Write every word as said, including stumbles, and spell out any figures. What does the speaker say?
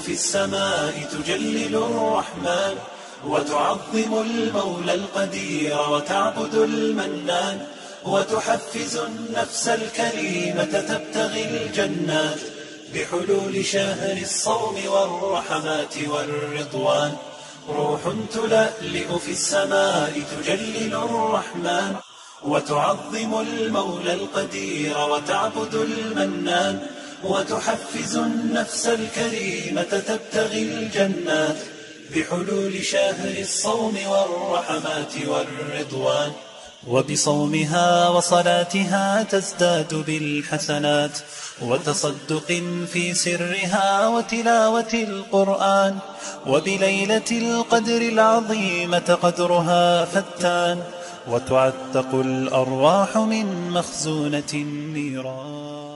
في السماء تجلل الرحمن وتعظم المولى القدير وتعبد المنان وتحفز النفس الكريمة تبتغي الجنات بحلول شهر الصوم والرحمات والرضوان. روح تلألئ في السماء تجلل الرحمن وتعظم المولى القدير وتعبد المنان وتحفز النفس الكريمة تبتغي الجنات بحلول شهر الصوم والرحمات والرضوان. وبصومها وصلاتها تزداد بالحسنات وتصدق في سرها وتلاوة القرآن. وبليلة القدر العظيمة قدرها فتان وتعتق الأرواح من مخزونة النيران.